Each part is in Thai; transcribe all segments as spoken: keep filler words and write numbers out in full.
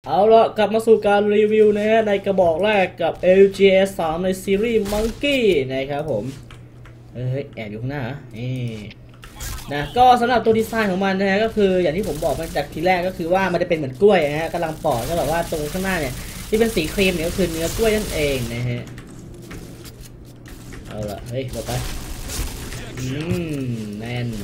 เอาละกลับมาสู่การรีวิวนะฮะในกระบอกแรกกับ แอล จี เอส สามในซีรีส์ Monkey นะครับผมเฮ้ยแอบอยู่ข้างหน้านี่นะก็สำหรับตัวดีไซน์ของมันนะฮะก็คืออย่างที่ผมบอกมาจากทีแรกก็คือว่ามันจะเป็นเหมือนกล้วยนะฮะกำลังปอกก็แบบว่าตรงข้างหน้าเนี่ยที่เป็นสีครีมเนี่ยก็คือเนื้อกล้วยนั่นเองนะฮะเอาละเฮ้ยหลบไปอืมแน่น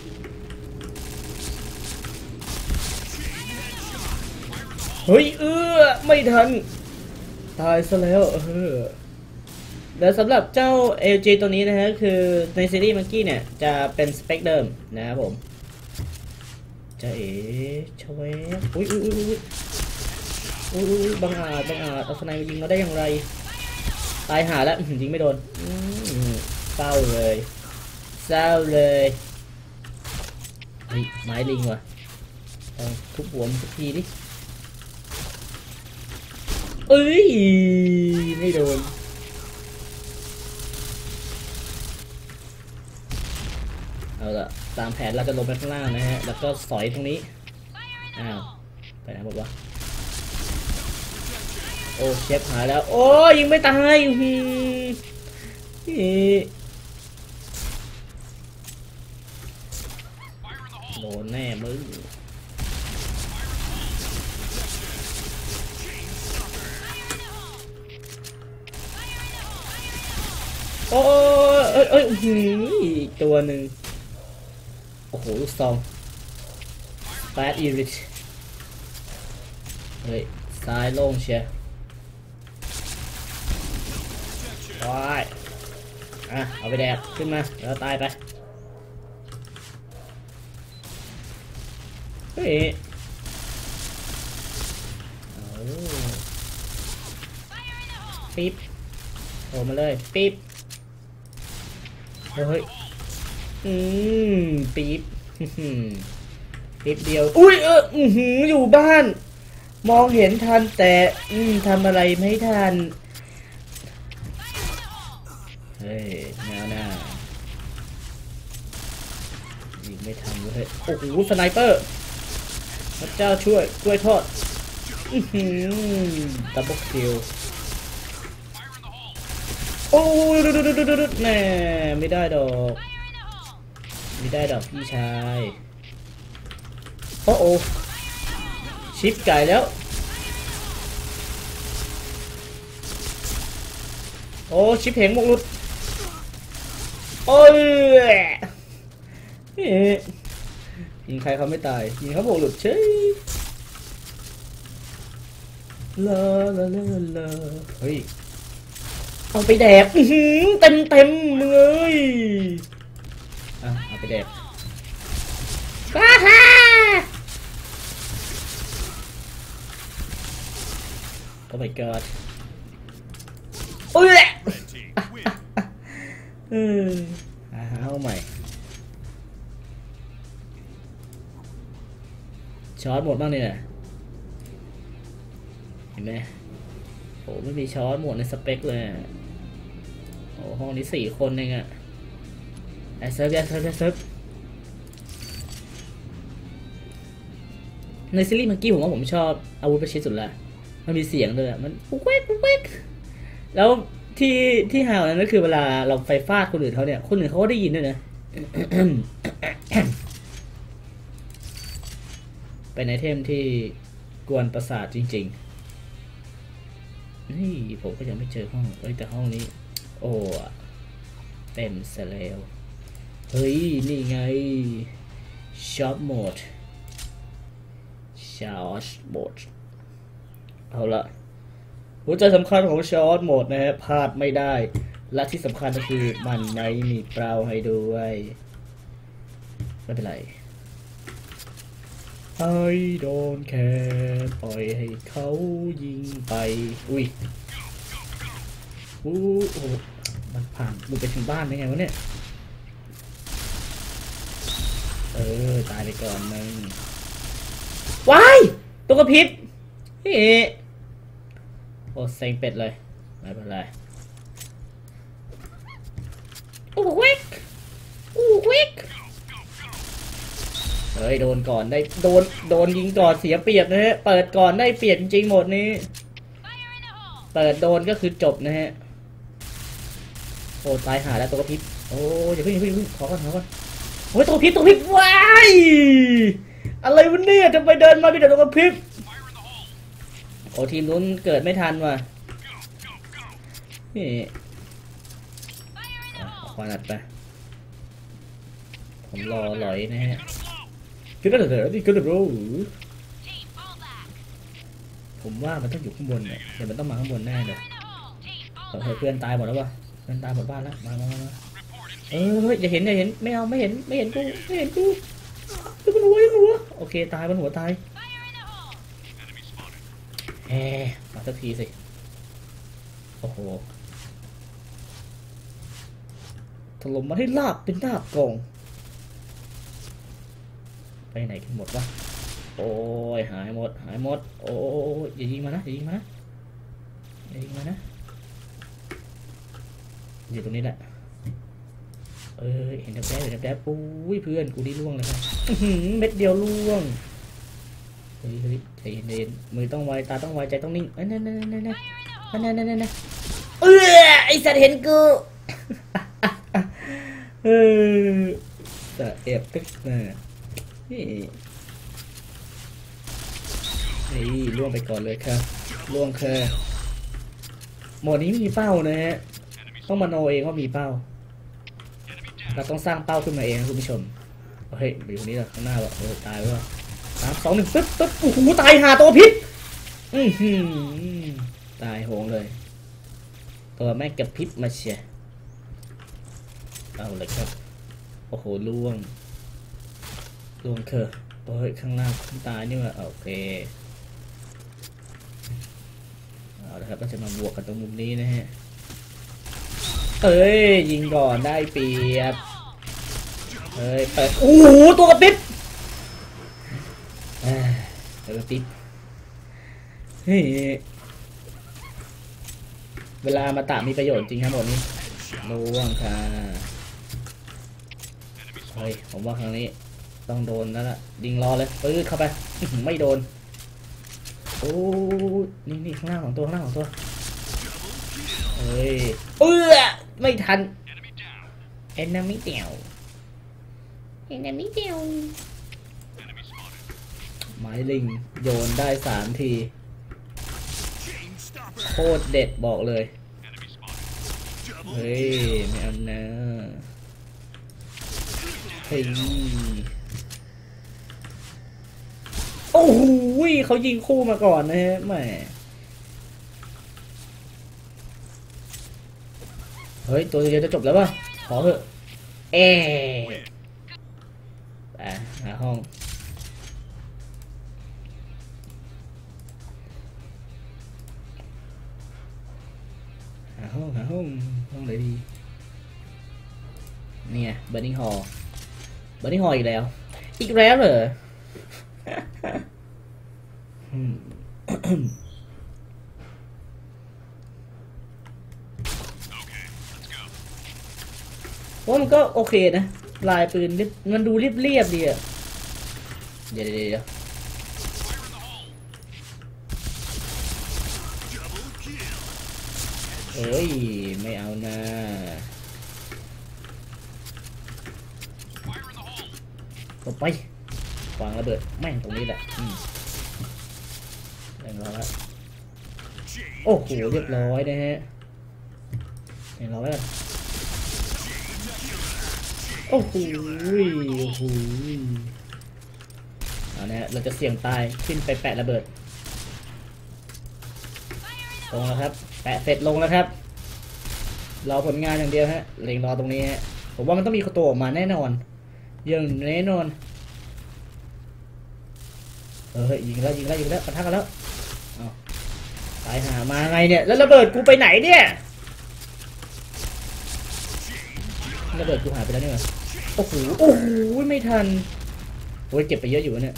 เฮ้ยเออไม่ทันตายซะแล้วเออแล้วสำหรับเจ้า แอล จี ตัวนี้นะฮะคือในซีรีส์มังกี้เนี่ยจะเป็นสเปคเดิมนะครับผมจะเอ๋ชเวฟอุ้ยอุ้ยอุ้ยอุ้ยอุ้ยบังอาจบังอาจเอาสไนเปอร์ยิงเราได้อย่างไรตายหาแล้วยิงไม่โดนเศร้าเลยเศร้าเลยเฮ้ยไม้ลิงว่ะต้องทุบหัวมันสักทีดิเอ้ยไม่โดนเอาละตามแผนเราจะลงไปข้างล่างนะฮะแล้วก็สอยตรงนี้อ้าวไปไหนหมดวะโอ้เชฟหายแล้วโอ้ยิงไม่ตายอืมโดนแน่มึงโอ้เอ้ยเอ้ยอีกตัวหนึ่งโอ้โหลูกซองแปดอีริชเฮ้ยซ้ายโล่งเชียร์ว้ายอ่ะเอาไปแดกขึ้นมาแล้วตายไปเฮ้ยปิ๊บโผล่มาเลยปิ๊บเฮ้ยอืมปี๊บปี๊บเดียวอุ้ยเอออือหืออยู่บ้านมองเห็นทันแต่อืมทำอะไรไม่ทันเฮ้ยแนวหน้ายิงไม่ทันเลยโอ้โหสไนเปอร์พระเจ้าช่วยกล้วยทอดอือหือดับเบิลคิวโอ้ยดูดูดูดูดูแน่ไม่ได้ดอกไม่ได้ดอกพี่ชายโอ้โอชิปไก่แล้วโอ้ชิปเหงหมกหลุดโอ้ยยิงใครเขาไม่ตายยิงเขาหมกหลุดเฉยลาลาลาลาเฮ้ยเอาไปแดกเต็มเต็มเลยอ่ะเอาไปแดกว้าฮ่าโอ้ my god โอ้ยเออเอาใหม่ช้อนหมดบ้างเนี่ยเห็นไหมโอ้ไม่มีช้อนหมดในสเปคเลยโอ้ห้องนี้สี่คนเองอะไอเซิร์ฟยัดเซิร์ฟยัดเซิร์ฟในซีรีส์เมื่อกี้ผมว่าผมชอบอาวุธประชิดสุดละมันมีเสียงด้วยมันปุ๊กเวกปุ๊กเวกแล้วที่ที่หาวนั้นก็คือเวลาเราไฟฟาดคนอื่นเขาเนี่ยคนอื่นเขาก็ได้ยินด้วยนะ เป็นไอเทมที่กวนประสาทจริงๆนี่ผมก็ยังไม่เจอห้องเอ้ยแต่ห้องนี้โอ้เต็มเสร็จแล้วเฮ้ยนี่ไงช็อปโหมดช็อตโหมดเอาละหัวใจสำคัญของช็อตโหมดนะฮะพลาดไม่ได้และที่สำคัญก็คือมันไม่มีเปล่าให้ด้วยไม่เป็นไรไอ้โดนแค่ปล่อยให้เขายิงไปอุ้ยอู้โอ้มันผ่านดูไปถึงบ้านได้ไงวะเนี่ยเออตายไปก่อนมึงว้ายตัวกระพริบเฮ้โอ้เซ็งเป็ดเลยไม่เป็นไรโอ้เวกโอ้เวก โเฮ้ยโดนก่อนได้โดนโดนยิงก่อนเสียเปรียบนะฮะเปิดก่อนได้เปรียบจริงๆหมดนี้เปิดโดนก็คือจบนะฮะโอ้ตายหาแล้วตัวกระพริบโอ้อย่าเพิ่งอย่าเพิ่งขอก่อนขอก่อนโอ้ยตัวกระพริบตัวกระพริบว้ายอะไรวะเนี่ยทำไมเดินมาเป็นแต่ตัวกระพริบโอ้ทีมนู้นเกิดไม่ทันว่ะนี่ควันอัดไปผมรอหลอยนะฮะคือก็เดี๋ยวที่ก็เดี๋ยวผมว่ามันต้องอยู่ข้างบนเนี่ยเดี๋ยวมันต้องมาข้างบนแน่เลยเฮ้ยเพื่อนตายหมดแล้ววะเพื่อนตายหมดบ้านแล้วมามามาเอออย่าเห็นอย่าเห็นไม่เอาไม่เห็นไม่เห็นกูไม่เห็นกูยังมันหัวยังมันหัวโอเคตายมันหัวตายเฮ้มาสักทีสิโอ้โหถล่มมาให้ลาบเป็นลาบกองไปไหนกันหมดวะโอ้ยหายหมดหายหมดโอ้ยอย่ายิงมานะอย่ายิงมานะอย่ายิงมานะอยู่ตรงนี้แหละเออเห็นแดบเห็นแดบปุ้ยเพื่อนกูนี่ล่วงเลยครับเม็ดเดียวล่วงเฮ้ยเฮ้ยใจเย็นๆมือต้องไวตาต้องไวใจต้องนิ่งนั่นนั่นนั่นนั่นนั่นนั่นนั่นนั่นเออไอสัตว์เห็นกูเออแต่แอบตึ๊กนะนี่นี่ล่วงไปก่อนเลยครับล่วงคือโหมดนี้มีเป้านะฮะต้องมโนเองว่ามีเป้าเราต้องสร้างเป้าขึ้นมาเองคุณผู้ชมเฮ้ยอยู่นี้แหละข้างหน้าแบบเออตายว่ะสามสองหนึ่งปึ๊บปึ๊บโอ้โหตายหาตัวพิษอือหือตายโหงเลยตัวแม่งกับพิษมาเชียเอาเลยครับโอ้โหล่วงล่วงเถอะโอ้ยข้างล่างขึ้นตายนี่ว่ะโอเคเอาละครับก็จะมาบวกกันตรงมุมนี้นะฮะเอ้ยยิงก่อนได้เปรียบเฮ้ยเปิดโอ้โหตัวกระปิ๊บตัวกระปิ๊บเฮ้ยเวลามาตะมีประโยชน์จริงครับหมดนี้ล่วงค่ะเฮ้ยผมว่าครั้งนี้ต้องโดนแล้วล่ะยิงรอเลยปื้ดเข้าไปไม่โดนโอ้นี่นี่ข้างหน้าของตัวข้างหน้าของตัวเฮ้ยเอื้อไม่ทันเอ็นนามิเดียวเอ็นนามิเดียวไม้ลิงโยนได้สามทีโคตรเด็ดบอกเลยเฮ้ยไม่เอานะเฮ้ยโอ้โหเขายิงคู่มาก่อนนะฮะแหมเฮ้ยตัวเดียวจะจบแล้วป่ะขอเถอะเอ๊ะไปหาห้องหาห้องหาห้องห้องไหนดีเนี่ยเบอร์นิงฮอลเบอร์นิงฮอลอีกแล้วอีกแล้วเหรอว่ามันก็โอเคนะลายปืนมันดูเรียบๆดีอ่ะเดี๋ยวเดี๋ยวเฮ้ยไม่เอานะต่อไปวางระเบิดแม่งตรงนี้แหละเรียบร้อยแล้วโอ้โหเรียบร้อยนะฮะเรียบร้อยแล้วโอ้โหโอ้โหเอาเนี่ยเราจะเสี่ยงตายขึ้นไปแปะระเบิดลงแล้วครับแปะเสร็จลงแล้วครับรอผลงานอย่างเดียวฮะเล็งรอตรงนี้ฮะผมว่ามันต้องมีตัวออกมาแน่นอนอย่างแน่นอนเออยิงแล้วยิงแล้วยิงแล้วปะทะกันแล้วตายหามาไงเนี่ยแล้วระเบิดกูไปไหนเนี่ยระเบิดกูหายไปแล้วเนี่ยโอ้โหโอ้โหไม่ทันโอ้ยเก็บไปเยอะอยู่เนี่ย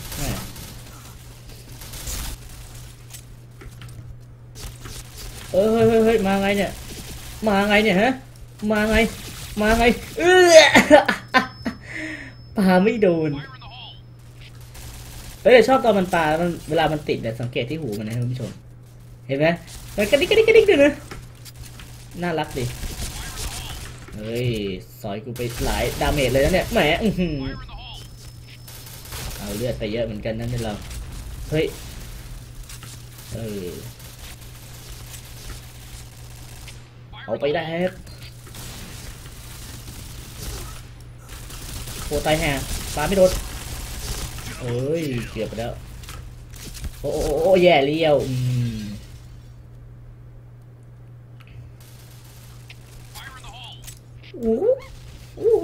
เออเฮ้ยเฮ้ยมาไงเนี่ยมาไงเนี่ยฮะมาไงมาไงเออปาไม่โดนเอ้ยชอบตอนมันปลามันเวลามันติดเนี่ยสังเกตที่หูมันนะท่านผู้ชมเห็นไหมมันกระดิกกระดิกกระดิกด้วยนะน่ารักดิเฮ้ยสอยกูไปหลายดาเมจเลยนะเนี่ยแหมเอาเลือดไปเยอะเหมือนกันนั่นนี่เราเฮ้ยเออเอาไปได้ฮะโอ้ตายแห่ปาไม่โดนเอ้ยเกือบไปแล้วโอ้โอ้โอ้แย่เลี้ยวอืมอู้อู้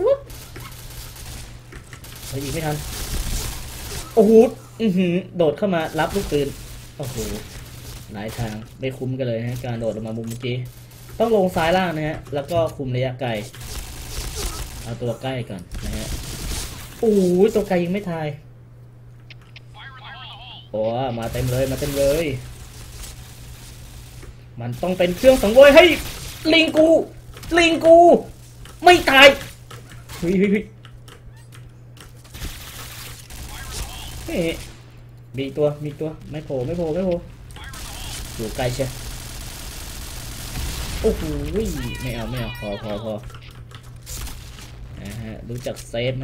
เฮ้ยยิงไม่ทันโอ้โหอือหือโดดเข้ามารับลูกปืนโอ้โหหลายทางไม่คุ้มกันเลยฮะการโดดออกมามุมเมื่อกี้ต้องลงซ้ายล่างนะฮะแล้วก็คุมระยะไกลเอาตัวใกล้ก่อนนะฮะโอ้ยตัวไกลยิงไม่ทายโอ้มาเต็มเลยมาเต็มเลยมันต้องเป็นเครื่องสังเวยให้ลิงกูลิงกูไม่ตายเฮ้ยเฮ้ยเฮ้ยมีตัวมีตัวไม่โผล่ไม่โผล่ไม่โผล่อยู่ไกลเชียวโอ้โหไม่เอาไม่เอาพอพอพอนะฮะรู้จักเซฟไหม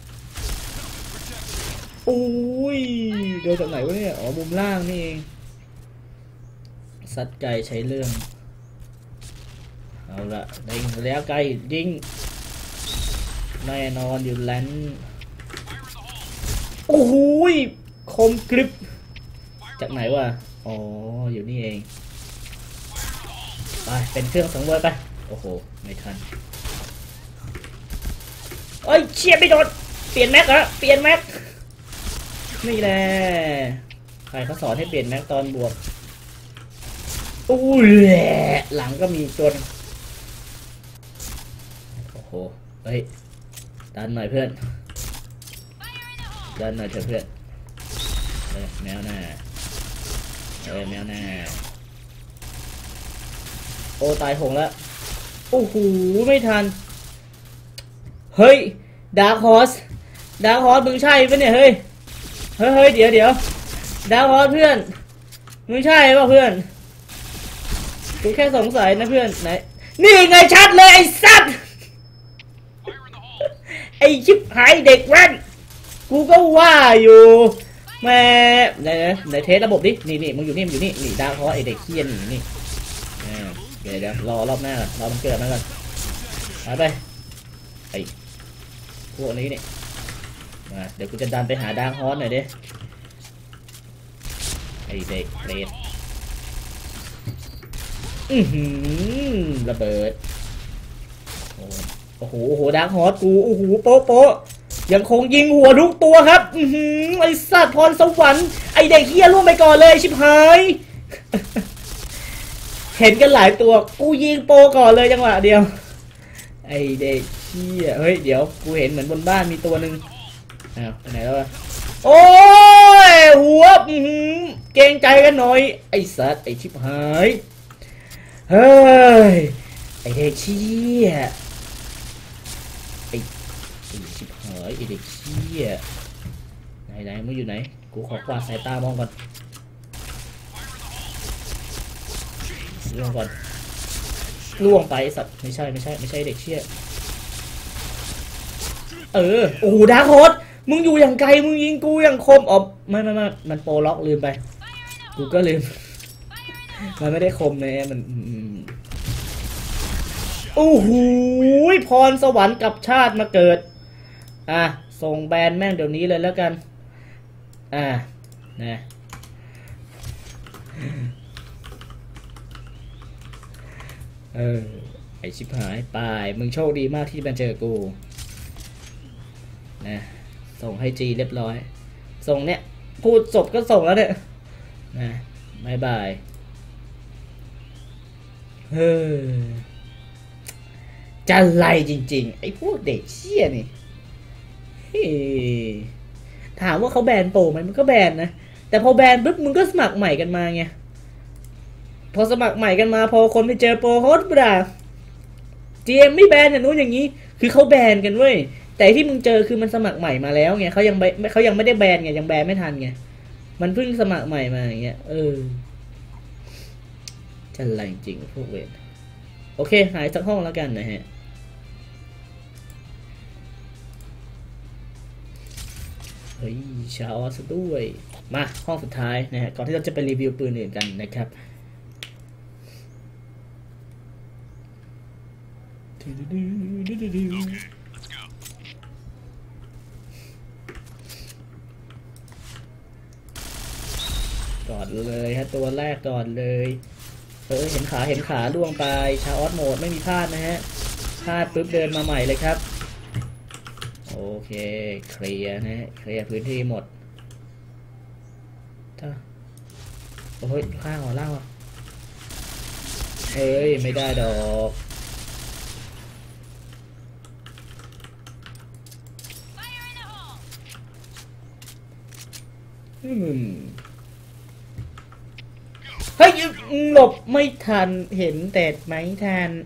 โอ้ยโดนจากไหนวะเนี่ยอ๋อมุมล่างนี่เองซัดไกลใช้เรื่องเอาละยิงแล้วไกลยิงแน่นอนอยู่แลนโอ้โหคมกริบจากไหนวะอ๋ออยู่นี่เองไปเป็นเครื่องสังเวยไปโอ้โหไม่ทันเอ้ยเชียร์ไม่โดนเปลี่ยนแม็กเหรอเปลี่ยนแม็กนี่แหละใครเขาสอนให้เปลี่ยนแม็กตอนบวกอู้แหละหลังก็มีตัวโอ้โหเฮ้ยดันหน่อยเพื่อนดันหน่อยเถอะเพื่อนเอ้ยแมวหน้าเอ้ยแมวหน้าโอ้ตายหงแล้วโอ้โหไม่ทันเฮ้ยดาร์คฮอสดาร์คฮอสมึงใช่ปะเนี่ยเฮ้ยเฮ้ยเฮ้ยเดี๋ยวเดี๋ยวดาร์คฮอสเพื่อนมึงใช่ป่ะเพื่อนกูแค่สงสัยนะเพื่อนไหนนี่ไงชัดเลยไอ้สัตว์ไอ้ชิบหายเด็กแว้นกูก็ว่าอยู่แม่ไหนไหนเทสระบบดินี่นี่มึงอยู่นี่มึงอยู่นี่นี่ดาร์คฮอสไอ้เด็กเคียนนี่นี่เดี๋ยวเดี๋ยวรอรอบหน้าก่อนรอมันเกิดมาก่อนไปไปไอ้พวกนี้นี่มาเดี๋ยวกูจะดันไปหาดาร์คฮอสหน่อยดิไอเด็กเปรตอือหือระเบิดโอ้โหโอ้โหดาร์คฮอสกูโอ้โหโป๊ะโป๊ะยังคงยิงหัวทุกตัวครับอือหือไอสัตว์พรสวรรค์ไอเด็กเฮี้ยล่วงไปก่อนเลยชิบหายเห็นกันหลายตัวกูยิงโปก่อนเลยจังหวะเดียวไอเด็กเฮี้ยเฮ้ยเดี๋ยวกูเห็นเหมือนบนบ้านมีตัวหนึ่งอ้าวไปไหนแล้ววะโอ้ยหัวเกรงใจกันหน่อยไอสัตว์ไอชิบหายเฮ้ยไอเด็กเชี่ยไอไอชิบหายไอเด็กเชี่ยไหนไหนมึงอยู่ไหนกูขอกวาดสายตามองก่อนล่วงก่อนล่วงไปสัตว์ไม่ใช่ไม่ใช่ไม่ใช่เด็กเชี่ยเออโอ้ดาร์คฮอสมึงอยู่อย่างไกลมึงยิงกูอย่างคมอ๋อไม่ไม่ไม่มันโปรล็อกลืมไปกูก็ลืมมันไม่ได้คมเลยมันโอ้โหพรสวรรค์กับชาติมาเกิดอ่ะส่งแบนแม่งเดี๋ยวนี้เลยแล้วกันอ่ะนะเออไอชิบหายไปมึงโชคดีมากที่มาเจอกูนะส่งให้จีเรียบร้อยส่งเนี่ยพูดจบก็ส่งแล้วเนี่ยนะบายบายเฮ้อจะไล่จริงๆไอ้พวกเด็กเชี่ยนี่ถามว่าเขาแบนโปรไหมมันก็แบนนะแต่พอแบนปุ๊บมึงก็สมัครใหม่กันมาไงพอสมัครใหม่กันมาพอคนไปเจอโปรโฮสต์ด่า จี เอ็ม ไม่แบนอย่างนู้นอย่างนี้คือเขาแบนกันเว้ยแต่ที่มึงเจอคือมันสมัครใหม่มาแล้วไงเขายังเขายังไม่ได้แบนไงยังแบนไม่ทันไงมันเพิ่งสมัครใหม่มาอย่างเงี้ยเออจะอะไรจริงพวกเวทโอเคหายสักห้องแล้วกันนะฮะเฮ้ยชาวซะด้วยมาห้องสุดท้ายนะฮะก่อนที่เราจะไปรีวิวปืนอื่นกันนะครับก่อนเลยฮะตัวแรกก่อนเลยเออเห็นขาเห็นขาล่วงไปชาออสโหมดไม่มีพลาดนะฮะพลาดปุ๊บเดินมาใหม่เลยครับโอเคเคลียร์นะฮะเคลียร์พื้นที่หมดถ้าโอ้ยข้างหัวล่างอ่ะเฮ้ยไม่ได้ดอกอืมเฮ้ยหลบไม่ทันเห็นแต่ไม่ทัน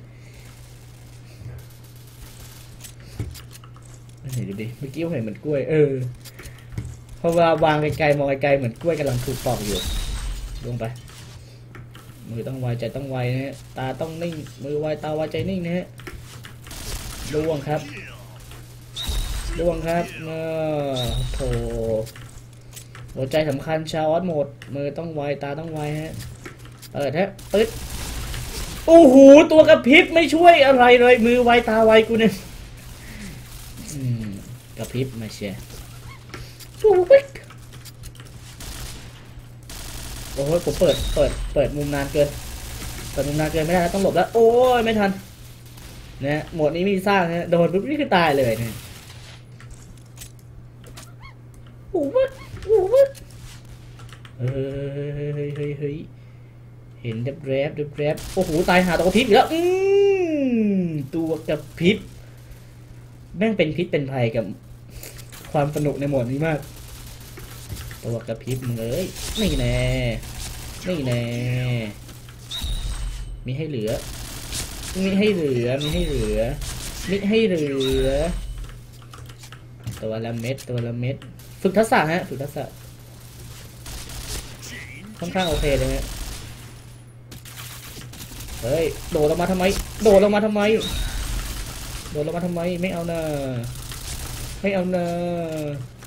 เห็นดูดิเมื่อกี้เห็นเหมือนกล้วยเออเพราะว่าวางไกลๆมองไกลๆเหมือนกล้วยกำลังถูกปอกอยู่ลงไปมือต้องไวใจต้องไวนะฮะตาต้องนิ่งมือไวตาไวใจนิ่งนะฮะล่วงครับล่วงครับเออโถหัวใจสำคัญชาวออสโหมดมือต้องไวตาต้องไวฮะเปิดฮะปึ๊ดโอ้โหตัวกระพริบไม่ช่วยอะไรเลยมือไวตาไวกูเนี่ยกระพริบมาเชียร์โอ้ยโอ้ยผมเปิดเปิดเปิดมุมนานเกินเปิดมุมนานเกินไม่ได้แล้วต้องหลบแล้วโอ้ยไม่ทันนะหมดนี้มีสร้างนะโดนปุ๊บนี่คือตายเลยเนี่ยโอ้ยโอ้ยเฮ้ยเฮ้ยเฮ้ยเฮ้ยเห็นดับแรบดับแรบโอ้โหตายหาตัวกระพริบอีกแล้วอืมตัวกระพริบแม่งเป็นพิษเป็นภัยกับความสนุกในโหมดนี้มากตัวกระพริบมึงเอ้ยนี่แน่นี่แน่มีให้เหลือมีให้เหลือมีให้เหลือมีให้เหลือตัวละเม็ดตัวละเม็ดฝึกทักษะฮะฝึกทักษะค่อนข้างโอเคเลยฮะเฮ้ยโดดลงมาทำไมโดดลงมาทำไมโดดลงมาทำไมไม่เอาเนอะไม่เอาเนอะ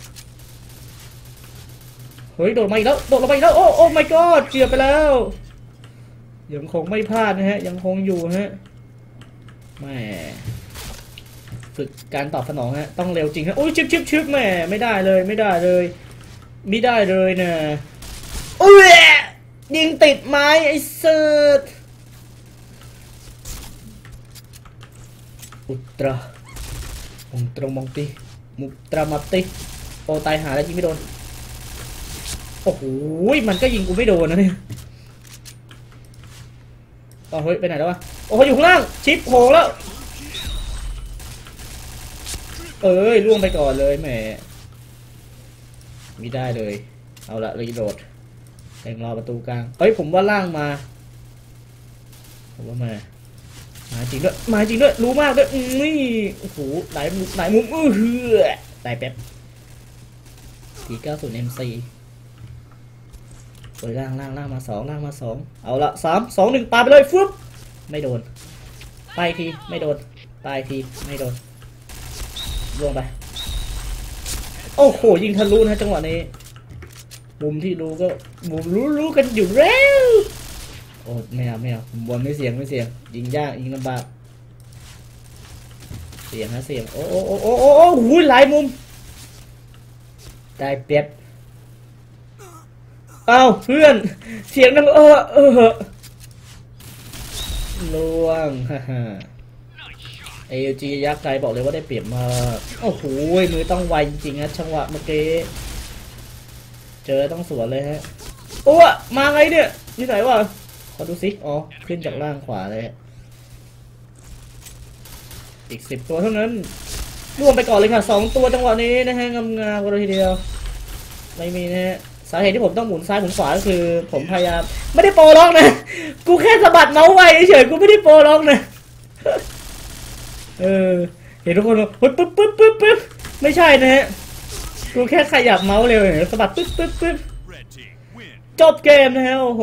เฮ้ยโดดมาอีกแล้วโดดลงมาอีกแล้วโอ้โอ้ my god เกือบไปแล้วยังคงไม่พลาดนะฮะยังคงอยู่ฮะแม่ฝึกการตอบสนองฮะต้องเร็วจริงฮะโอ้ยชิบชิบชิบแม่ไม่ได้เลยไม่ได้เลยไม่ได้เลยนะอุ้ยยิงติดไม้ไอ้เซิร์ตอุตราอุตรามองตีมุตรามัตติโอตายหาแล้วยิงไม่โดนโอ้โหมันก็ยิงกูไม่โดนนะเนี่ยต่อเฮ้ยไปไหนแล้ววะโอ้ยอยู่ข้างล่างชิปโผล่แล้วเอ้ยล่วงไปก่อนเลยแหมไม่ได้เลยเอาละรีโหลดแต่งรอประตูกลางเฮ้ยผมว่าล่างมาผมว่ามามาจริงด้วยมาจริงด้วยรู้มากด้วยนี่โอ้โหหลายมุมหลายมุมเออเฮือตายแป๊บทีเก้าศูนย์เอ็มซีเปิดล่างล่างล่างมาสองล่างมาสองเอาละสามสองหนึ่งปาไปเลยฟึบไม่โดนไปทีไม่โดนตายทีไม่โดนลงไปโอ้โหยิงทะลุนะจังหวะนี้มุมที่รู้ก็มุมรู้รู้กันอยู่แล้วโอ้ไม่เอาไม่เอาบอลไม่เสียงไม่เสียงยิงยากยิงลำบากเสียงนะเสียงโอ้โอ้โอ้โอ้โอ้โอ้หูหลายมุมได้เปียบอ้าวเพื่อนเสียงดังเออเออล่วงฮ่าฮ่าเอลจียักษ์ไกลบอกเลยว่าได้เปรียบมากโอ้โหมือต้องไวจริงๆนะจังหวะเมื่อกี้เจอต้องสวนเลยฮะโอ้มาไงเนี่ยนี่ไหนวะขอดูซิอ๋อขึ้นจากล่างขวาเลยอีกสิบตัวเท่านั้นร่วมไปก่อนเลยค่ะสองตัวจังหวะนี้นะฮะงามๆกันเลยทีเดียวไม่มีนะฮะสาเหตุที่ผมต้องหมุนซ้ายหมุนขวาก็คือผมพยายามไม่ได้โปรล็อกนะกูแค่สะบัดเมาส์ไวเฉยกูไม่ได้โปรล็อกนะเออเห็นทุกคนปึ๊บปึ๊บปึ๊บปึ๊บปึ๊บไม่ใช่นะฮะกูแค่ขยับเมาส์เร็วเห็นสะบัดปึ๊บปึ๊บปึ๊บจบเกมนะฮะโอ้โห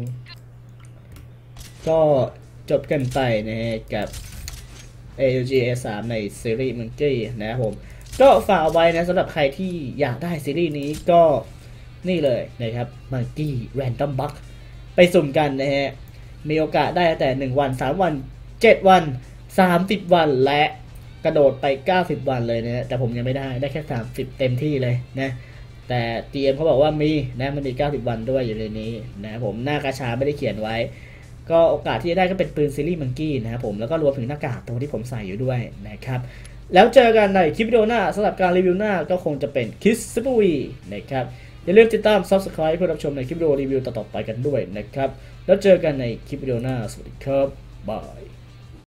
ก็จบกันไปนะฮะกับ เอ แอล จี เอ สาม ในซีรีส์ Monkey นะครับผมก็ฝากเอาไว้นะสำหรับใครที่อยากได้ซีรีส์นี้ก็นี่เลยนะครับ Monkey Random Box ไปสุ่มกันนะฮะมีโอกาสได้แต่หนึ่งวันสามวันเจ็ดวันสามสิบวันและกระโดดไปเก้าสิบวันเลยนะแต่ผมยังไม่ได้ได้แค่สามสิบเต็มที่เลยนะแต่ จี เอ็ม เขาบอกว่ามีนะมันมีเก้าสิบวันด้วยอยู่ในนี้นะผมหน้ากระชาไม่ได้เขียนไว้ก็โอกาสที่จะได้ก็เป็นปืนซีรีส์มังกี้นะครับผมแล้วก็รวมถึงหน้ากากตัวที่ผมใส่อยู่ด้วยนะครับแล้วเจอกันในคลิปวิดีโอหน้าสำหรับการรีวิวหน้าก็คงจะเป็นคิสซิปวีนะครับอย่าลืมติดตาม ซับสไครบ์ เพื่อรับชมในคลิปวิดีโอรีวิวต่อๆไปกันด้วยนะครับแล้วเจอกันในคลิปวิดีโอหน้าสวัสดีครับบาย